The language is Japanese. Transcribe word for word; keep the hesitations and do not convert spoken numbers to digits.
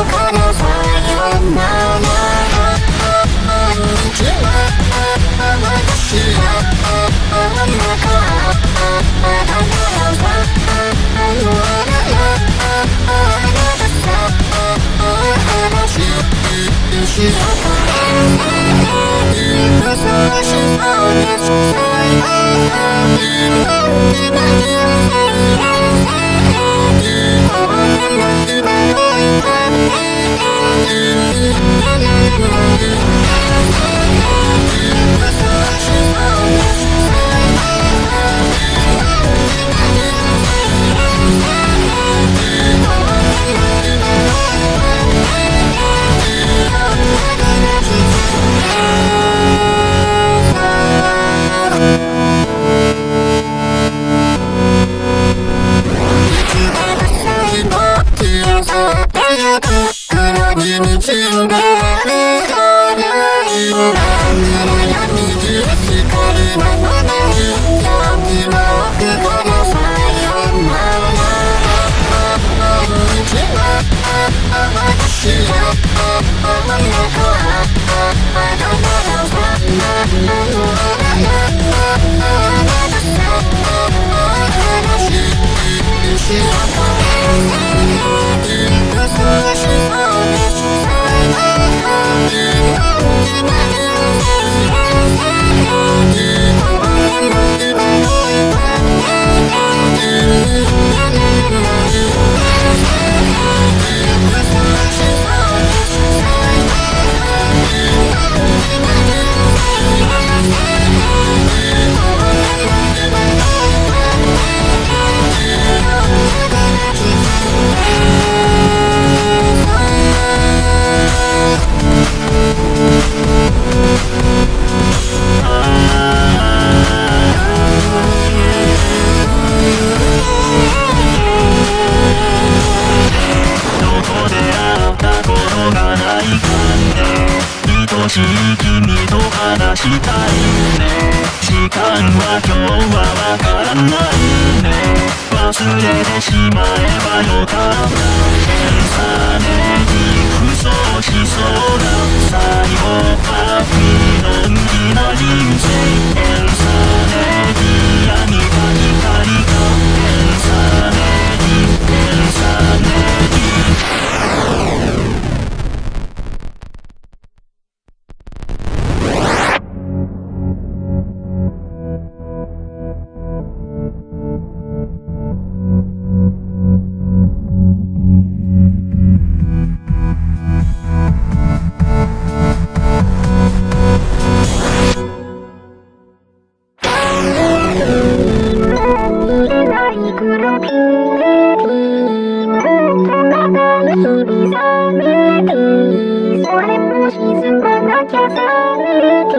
からさよなら毎日は私はあんなかあだならばあのあららあなたさ話しようかそうしそうですしい君と話したいね。時間は今日はわからないね。忘れてしまえばよかった。検査ねに服装しそうだ。最後は君のんきな人生。検査ねに闇が光が。検査ねに検査ねにそれも沈まなきゃさ